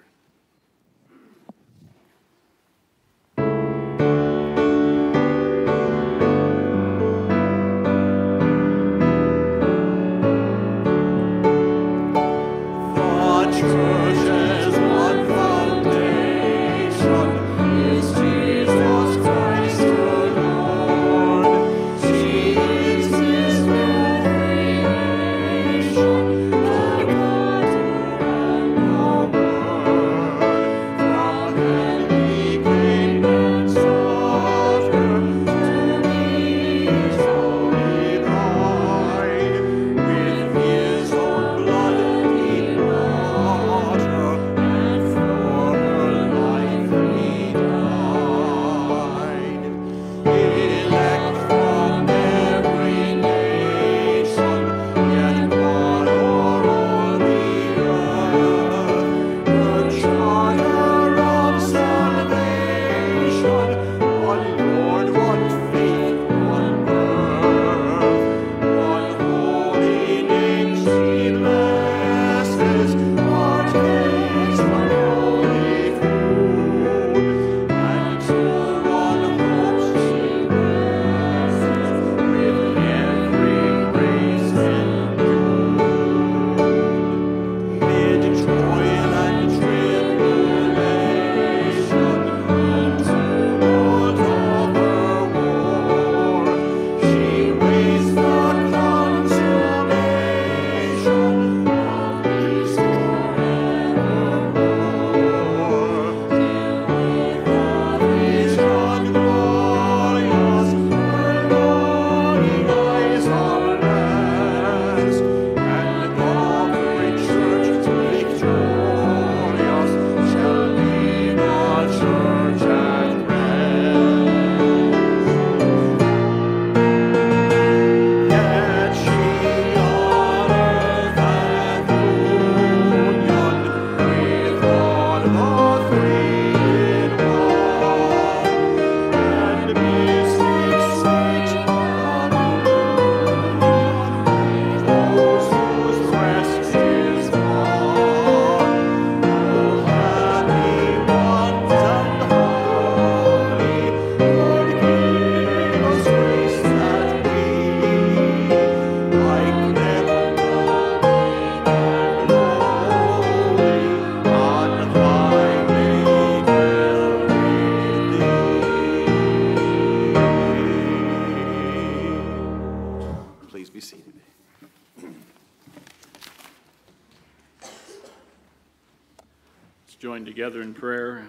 Join together in prayer.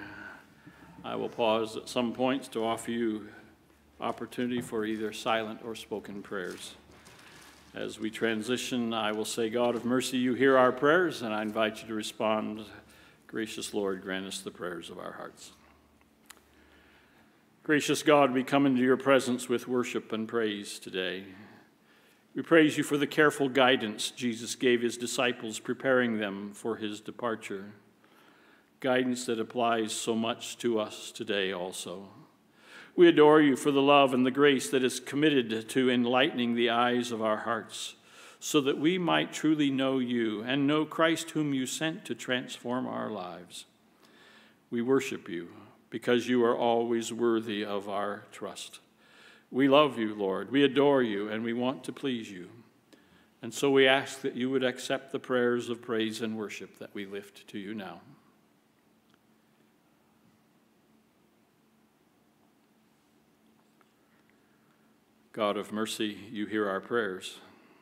I will pause at some points to offer you opportunity for either silent or spoken prayers. As we transition, I will say, God of mercy, you hear our prayers, and I invite you to respond. Gracious Lord, grant us the prayers of our hearts. Gracious God, we come into your presence with worship and praise today. We praise you for the careful guidance Jesus gave his disciples, preparing them for his departure. guidance that applies so much to us today also. We adore you for the love and the grace that is committed to enlightening the eyes of our hearts, so that we might truly know you and know Christ whom you sent to transform our lives. We worship you because you are always worthy of our trust. We love you, Lord. We adore you, and we want to please you. And so we ask that you would accept the prayers of praise and worship that we lift to you now. God of mercy, you hear our prayers.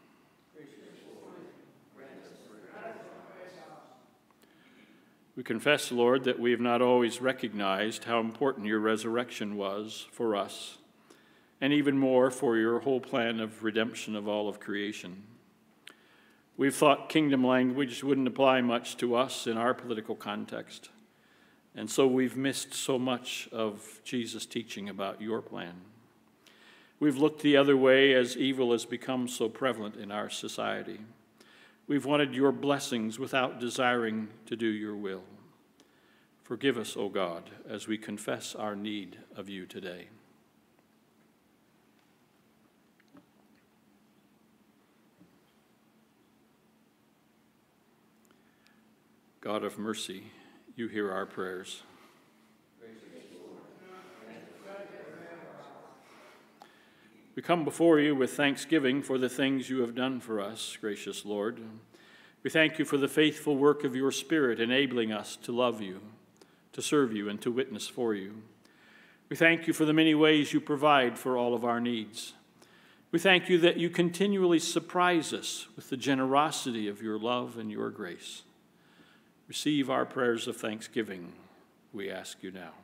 We confess, Lord, that we have not always recognized how important your resurrection was for us, and even more for your whole plan of redemption of all of creation. We've thought kingdom language wouldn't apply much to us in our political context, and so we've missed so much of Jesus' teaching about your plan. We've looked the other way as evil has become so prevalent in our society. We've wanted your blessings without desiring to do your will. Forgive us, O God, as we confess our need of you today. God of mercy, you hear our prayers. We come before you with thanksgiving for the things you have done for us, gracious Lord. We thank you for the faithful work of your Spirit, enabling us to love you, to serve you, and to witness for you. We thank you for the many ways you provide for all of our needs. We thank you that you continually surprise us with the generosity of your love and your grace. Receive our prayers of thanksgiving, we ask you now.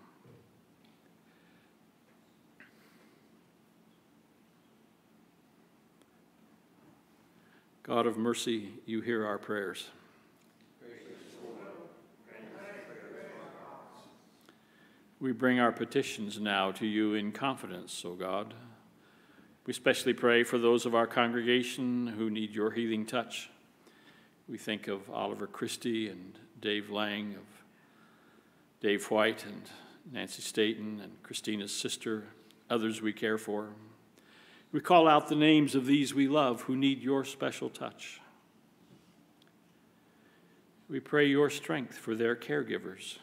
God of mercy, you hear our prayers. We bring our petitions now to you in confidence, O God. We especially pray for those of our congregation who need your healing touch. We think of Oliver Christie and Dave Lang, of Dave White and Nancy Staten and Christina's sister, others we care for. We call out the names of these we love who need your special touch. We pray your strength for their caregivers.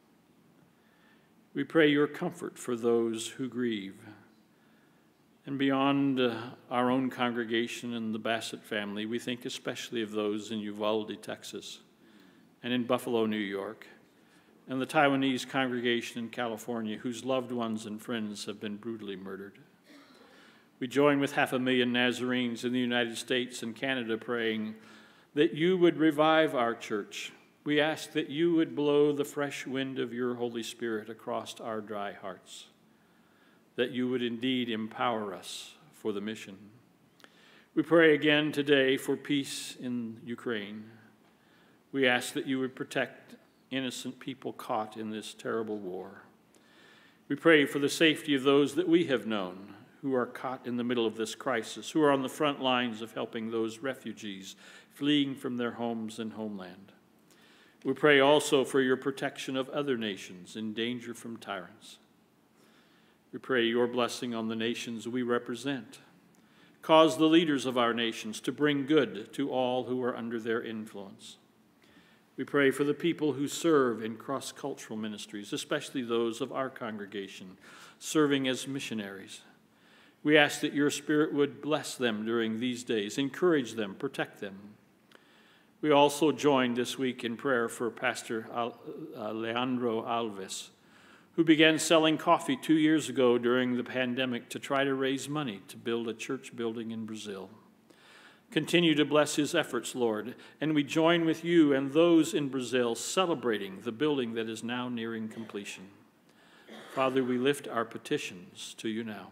We pray your comfort for those who grieve. And beyond uh, our own congregation and the Bassett family, we think especially of those in Uvalde, Texas, and in Buffalo, New York, and the Taiwanese congregation in California whose loved ones and friends have been brutally murdered. We join with half a million Nazarenes in the United States and Canada praying that you would revive our church. We ask that you would blow the fresh wind of your Holy Spirit across our dry hearts, that you would indeed empower us for the mission. We pray again today for peace in Ukraine. We ask that you would protect innocent people caught in this terrible war. We pray for the safety of those that we have known who are caught in the middle of this crisis, who are on the front lines of helping those refugees fleeing from their homes and homeland. We pray also for your protection of other nations in danger from tyrants. We pray your blessing on the nations we represent. Cause the leaders of our nations to bring good to all who are under their influence. We pray for the people who serve in cross-cultural ministries, especially those of our congregation, serving as missionaries. We ask that your Spirit would bless them during these days, encourage them, protect them. We also joined this week in prayer for Pastor Leandro Alves, who began selling coffee two years ago during the pandemic to try to raise money to build a church building in Brazil. Continue to bless his efforts, Lord, and we join with you and those in Brazil celebrating the building that is now nearing completion. Father, we lift our petitions to you now.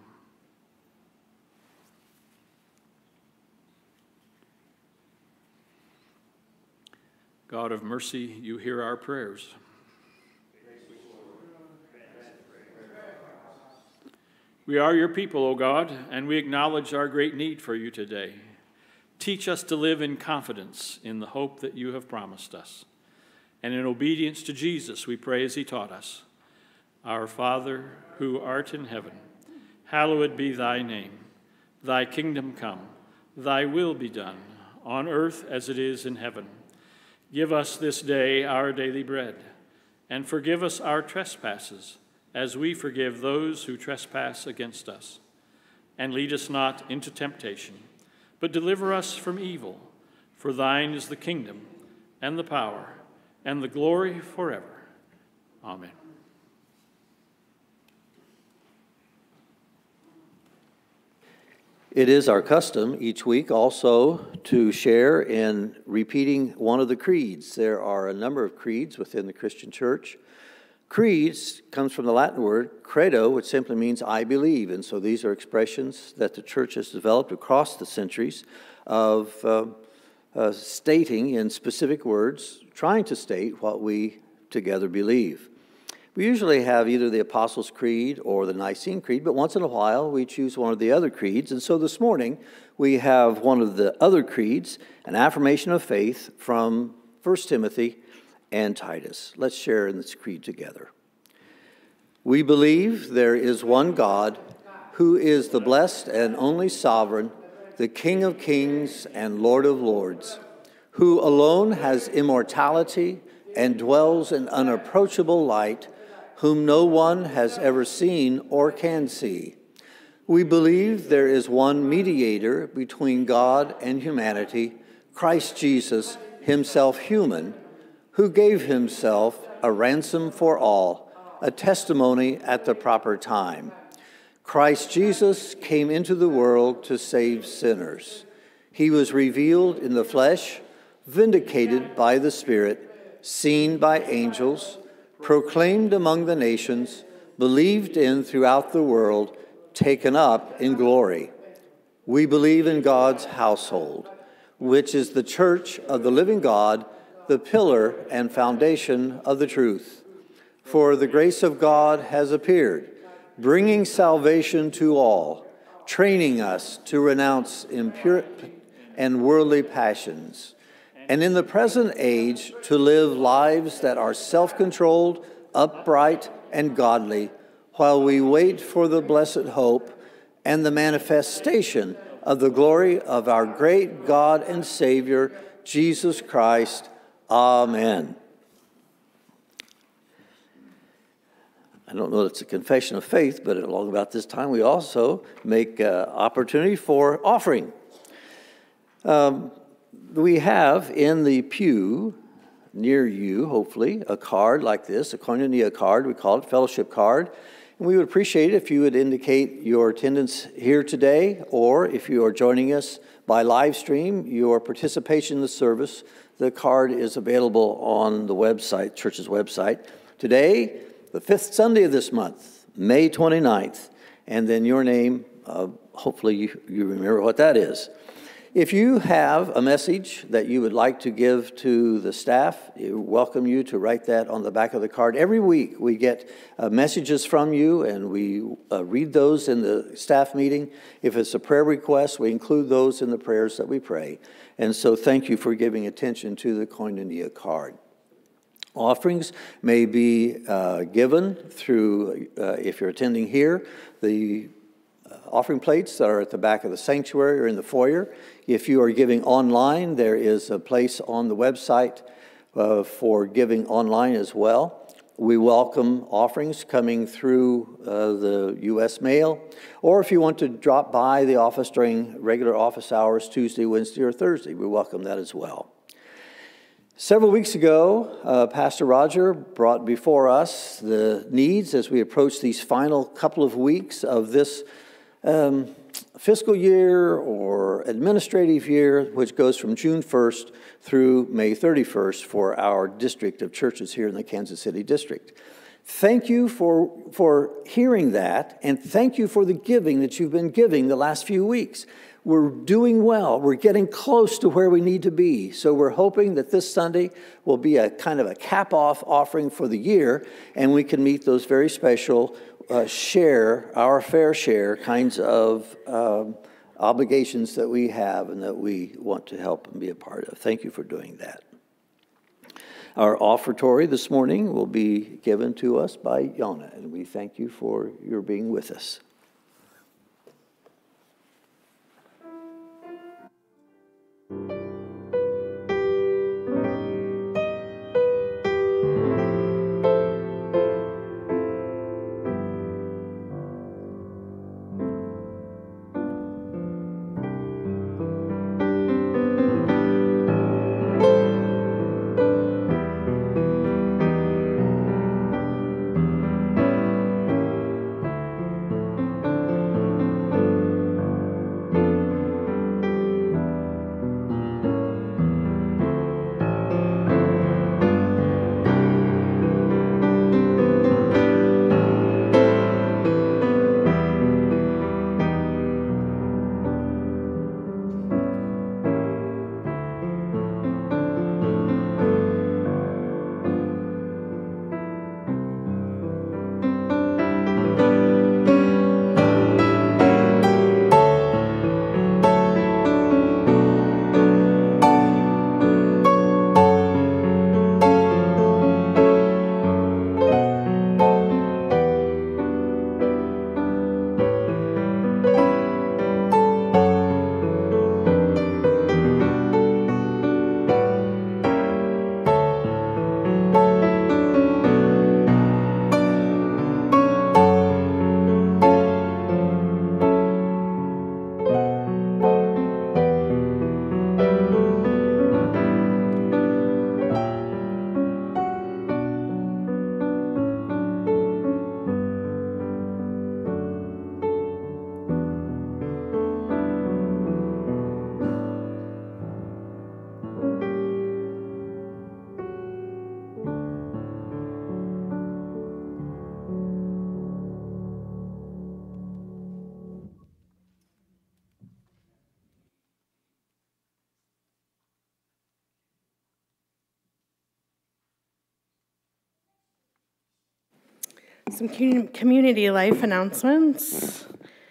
God of mercy, you hear our prayers. We are your people, O God, and we acknowledge our great need for you today. Teach us to live in confidence in the hope that you have promised us. And in obedience to Jesus, we pray as he taught us. Our Father, who art in heaven, hallowed be thy name. Thy kingdom come, thy will be done, on earth as it is in heaven. Give us this day our daily bread, and forgive us our trespasses, as we forgive those who trespass against us. And lead us not into temptation, but deliver us from evil. For thine is the kingdom, and the power, and the glory forever. Amen. It is our custom each week also to share in repeating one of the creeds. There are a number of creeds within the Christian church. Creeds comes from the Latin word credo, which simply means I believe. And so these are expressions that the church has developed across the centuries of uh, uh, stating in specific words, trying to state what we together believe. We usually have either the Apostles' Creed or the Nicene Creed, but once in a while we choose one of the other creeds. And so this morning we have one of the other creeds, an affirmation of faith from First Timothy and Titus. Let's share in this creed together. We believe there is one God, who is the blessed and only sovereign, the King of kings and Lord of lords, who alone has immortality and dwells in unapproachable light, whom no one has ever seen or can see. We believe there is one mediator between God and humanity, Christ Jesus, himself human, who gave himself a ransom for all, a testimony at the proper time. Christ Jesus came into the world to save sinners. He was revealed in the flesh, vindicated by the Spirit, seen by angels, proclaimed among the nations, believed in throughout the world, taken up in glory. We believe in God's household, which is the church of the living God, the pillar and foundation of the truth. For the grace of God has appeared, bringing salvation to all, training us to renounce impure and worldly passions, and in the present age to live lives that are self-controlled, upright, and godly, while we wait for the blessed hope and the manifestation of the glory of our great God and Savior, Jesus Christ. Amen. I don't know that it's a confession of faith, but along about this time we also make uh, opportunity for offering. Um, We have in the pew near you, hopefully, a card like this, a koinonia card. We call it fellowship card. And we would appreciate it if you would indicate your attendance here today, or if you are joining us by live stream, your participation in the service. The card is available on the website, church's website. Today, the fifth Sunday of this month, May twenty-ninth, and then your name, uh, hopefully you, you remember what that is. If you have a message that you would like to give to the staff, we welcome you to write that on the back of the card. Every week we get uh, messages from you, and we uh, read those in the staff meeting. If it's a prayer request, we include those in the prayers that we pray. And so thank you for giving attention to the koinonia card. Offerings may be uh, given through, uh, if you're attending here, the offering plates that are at the back of the sanctuary or in the foyer. If you are giving online, there is a place on the website uh, for giving online as well. We welcome offerings coming through uh, the U S mail, or if you want to drop by the office during regular office hours, Tuesday, Wednesday, or Thursday, we welcome that as well. Several weeks ago, uh, Pastor Roger brought before us the needs as we approach these final couple of weeks of this um, fiscal year or administrative year, which goes from June first through May thirty-first for our district of churches here in the Kansas City district. Thank you for, for hearing that, and thank you for the giving that you've been giving the last few weeks. We're doing well. We're getting close to where we need to be. So we're hoping that this Sunday will be a kind of a cap-off offering for the year, and we can meet those very special uh, share, our fair share kinds of um, obligations that we have and that we want to help and be a part of. Thank you for doing that. Our offertory this morning will be given to us by Yana, and we thank you for your being with us. Some community life announcements.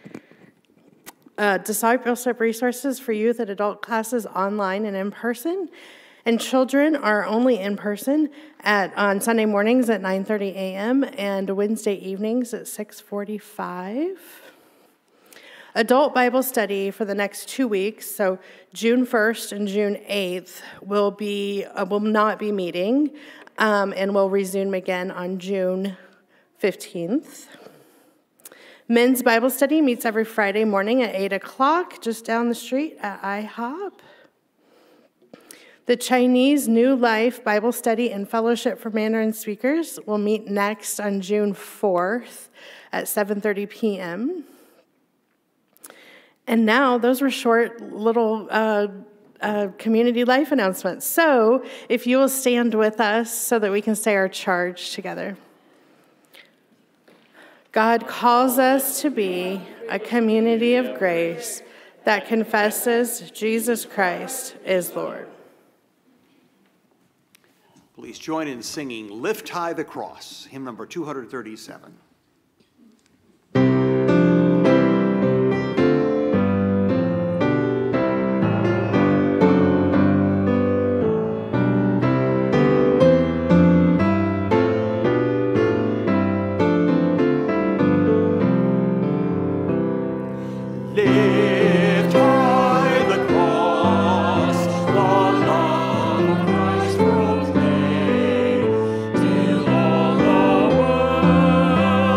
Uh, discipleship resources for youth and adult classes online and in person. And children are only in person at on Sunday mornings at nine thirty a.m. and Wednesday evenings at six forty-five. Adult Bible study for the next two weeks, so June first and June eighth, will be uh, will not be meeting, um, and will resume again on June fifteenth. Men's Bible study meets every Friday morning at eight o'clock, just down the street at I hop. The Chinese New Life Bible Study and Fellowship for Mandarin Speakers will meet next on June fourth at seven thirty p.m. And now, those were short little uh, uh, community life announcements. So, if you will stand with us so that we can say our charge together. God calls us to be a community of grace that confesses Jesus Christ is Lord. Please join in singing Lift High the Cross, hymn number two thirty-seven. Till all the world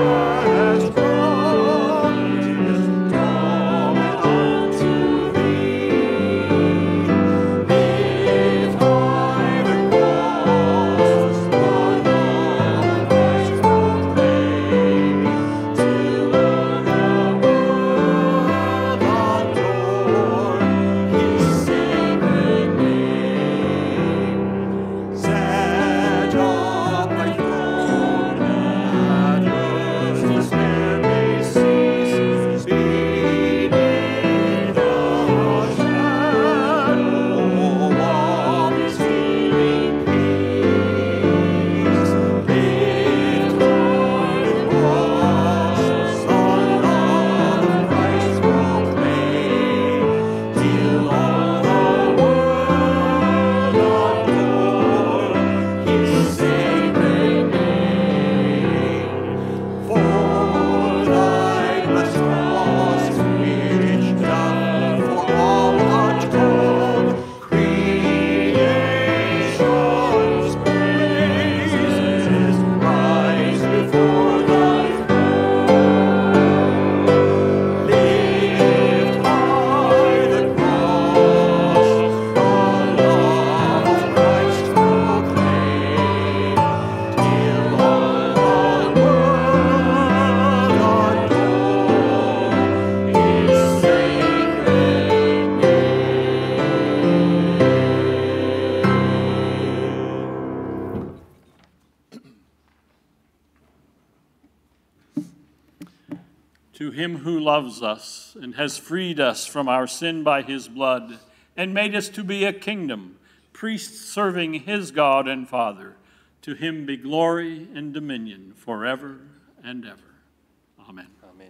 To him who loves us and has freed us from our sin by his blood and made us to be a kingdom, priests serving his God and Father, to him be glory and dominion forever and ever. Amen. Amen.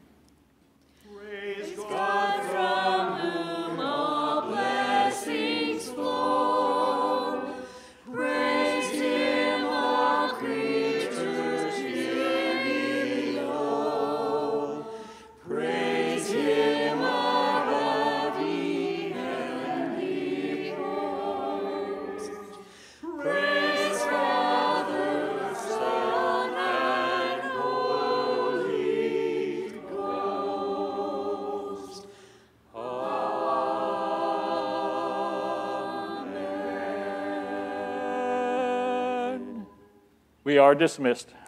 Praise God from whom all blessings flow. Praise him, all creatures here below. Praise him above ye heavenly hosts. Praise Father, Son, and Holy Ghost. Amen. We are dismissed.